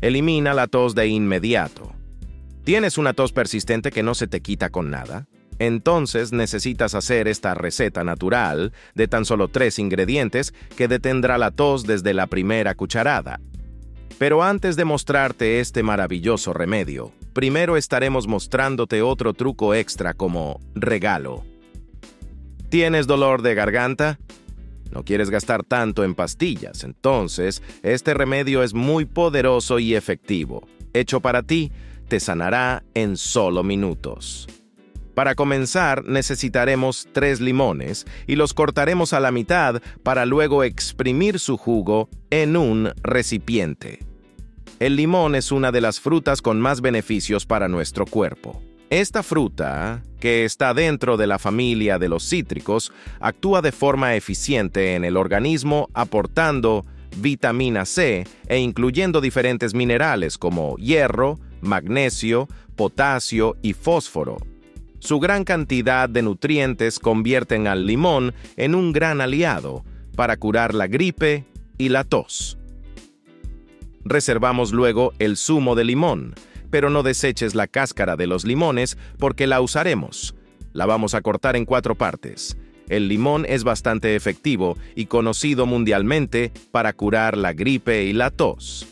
Elimina la tos de inmediato. ¿Tienes una tos persistente que no se te quita con nada? Entonces necesitas hacer esta receta natural de tan solo 3 ingredientes que detendrá la tos desde la primera cucharada. Pero antes de mostrarte este maravilloso remedio, primero estaremos mostrándote otro truco extra como regalo. ¿Tienes dolor de garganta? No quieres gastar tanto en pastillas, entonces este remedio es muy poderoso y efectivo. Hecho para ti, te sanará en solo minutos. Para comenzar, necesitaremos 3 limones y los cortaremos a la mitad para luego exprimir su jugo en un recipiente. El limón es una de las frutas con más beneficios para nuestro cuerpo. Esta fruta, que está dentro de la familia de los cítricos, actúa de forma eficiente en el organismo aportando vitamina C e incluyendo diferentes minerales como hierro, magnesio, potasio y fósforo. Su gran cantidad de nutrientes convierten al limón en un gran aliado para curar la gripe y la tos. Reservamos luego el zumo de limón, pero no deseches la cáscara de los limones porque la usaremos. La vamos a cortar en 4 partes. El limón es bastante efectivo y conocido mundialmente para curar la gripe y la tos.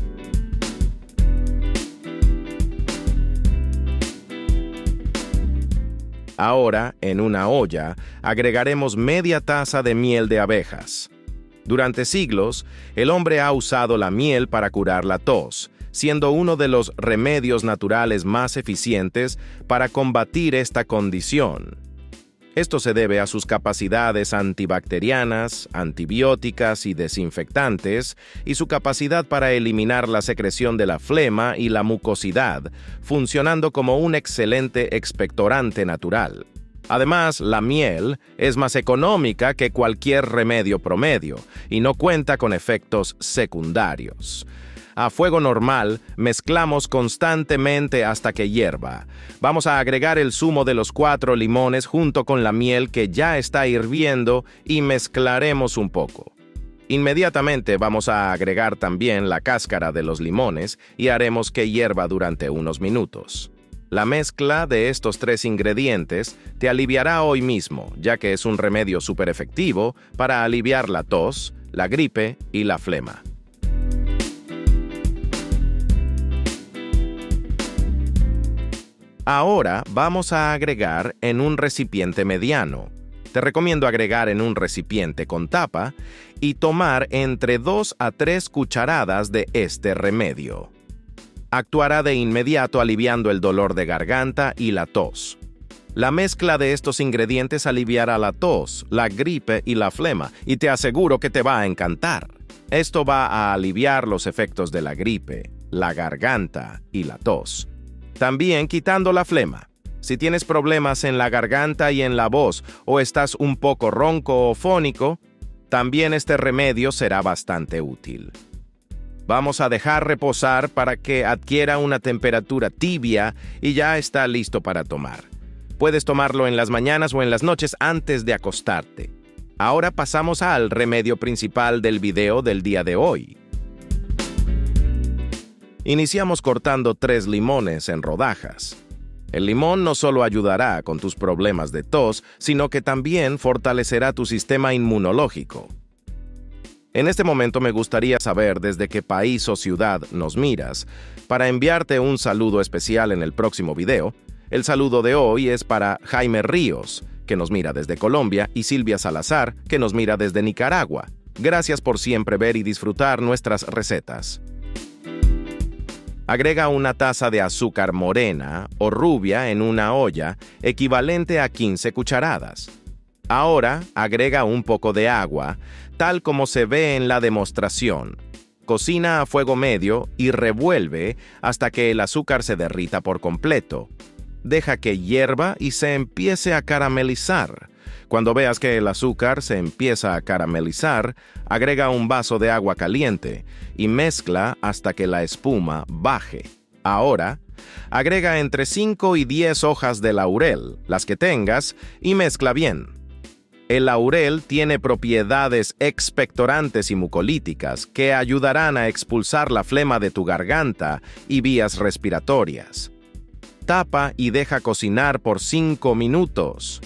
Ahora, en una olla, agregaremos media taza de miel de abejas. Durante siglos, el hombre ha usado la miel para curar la tos, siendo uno de los remedios naturales más eficientes para combatir esta condición. Esto se debe a sus capacidades antibacterianas, antibióticas y desinfectantes, y su capacidad para eliminar la secreción de la flema y la mucosidad, funcionando como un excelente expectorante natural. Además, la miel es más económica que cualquier remedio promedio y no cuenta con efectos secundarios. A fuego normal, mezclamos constantemente hasta que hierva. Vamos a agregar el zumo de los 4 limones junto con la miel que ya está hirviendo y mezclaremos un poco. Inmediatamente vamos a agregar también la cáscara de los limones y haremos que hierva durante unos minutos. La mezcla de estos 3 ingredientes te aliviará hoy mismo, ya que es un remedio súper efectivo para aliviar la tos, la gripe y la flema. Ahora vamos a agregar en un recipiente mediano. Te recomiendo agregar en un recipiente con tapa y tomar entre 2 a 3 cucharadas de este remedio. Actuará de inmediato aliviando el dolor de garganta y la tos. La mezcla de estos ingredientes aliviará la tos, la gripe y la flema, y te aseguro que te va a encantar. Esto va a aliviar los efectos de la gripe, la garganta y la tos. También quitando la flema. Si tienes problemas en la garganta y en la voz o estás un poco ronco o fónico, también este remedio será bastante útil. Vamos a dejar reposar para que adquiera una temperatura tibia y ya está listo para tomar. Puedes tomarlo en las mañanas o en las noches antes de acostarte. Ahora pasamos al remedio principal del video del día de hoy. Iniciamos cortando 3 limones en rodajas. El limón no solo ayudará con tus problemas de tos, sino que también fortalecerá tu sistema inmunológico. En este momento me gustaría saber desde qué país o ciudad nos miras, para enviarte un saludo especial en el próximo video. El saludo de hoy es para Jaime Ríos, que nos mira desde Colombia, y Silvia Salazar, que nos mira desde Nicaragua. Gracias por siempre ver y disfrutar nuestras recetas. Agrega una taza de azúcar morena o rubia en una olla, equivalente a 15 cucharadas. Ahora, agrega un poco de agua, tal como se ve en la demostración. Cocina a fuego medio y revuelve hasta que el azúcar se derrita por completo. Deja que hierva y se empiece a caramelizar. Cuando veas que el azúcar se empieza a caramelizar, agrega un vaso de agua caliente y mezcla hasta que la espuma baje. Ahora, agrega entre 5 y 10 hojas de laurel, las que tengas, y mezcla bien. El laurel tiene propiedades expectorantes y mucolíticas que ayudarán a expulsar la flema de tu garganta y vías respiratorias. Tapa y deja cocinar por 5 minutos.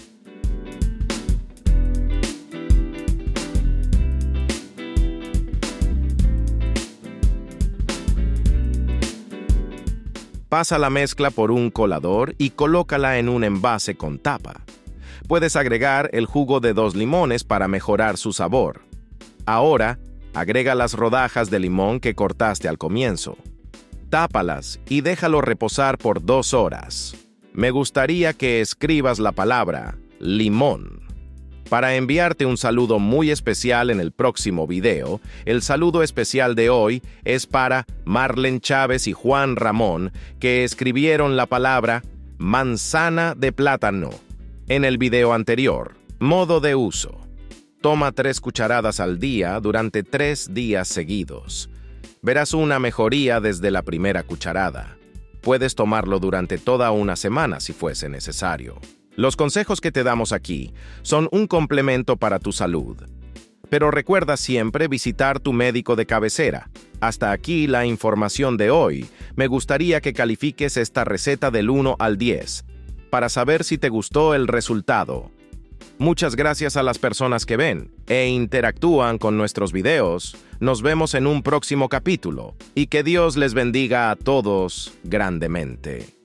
Pasa la mezcla por un colador y colócala en un envase con tapa. Puedes agregar el jugo de 2 limones para mejorar su sabor. Ahora, agrega las rodajas de limón que cortaste al comienzo. Tápalas y déjalo reposar por 2 horas. Me gustaría que escribas la palabra limón. Para enviarte un saludo muy especial en el próximo video, el saludo especial de hoy es para Marlen Chávez y Juan Ramón, que escribieron la palabra manzana de plátano. En el video anterior, modo de uso. Toma 3 cucharadas al día durante 3 días seguidos. Verás una mejoría desde la primera cucharada. Puedes tomarlo durante toda una semana si fuese necesario. Los consejos que te damos aquí son un complemento para tu salud. Pero recuerda siempre visitar tu médico de cabecera. Hasta aquí la información de hoy. Me gustaría que califiques esta receta del 1 al 10 para saber si te gustó el resultado. Muchas gracias a las personas que ven e interactúan con nuestros videos. Nos vemos en un próximo capítulo y que Dios les bendiga a todos grandemente.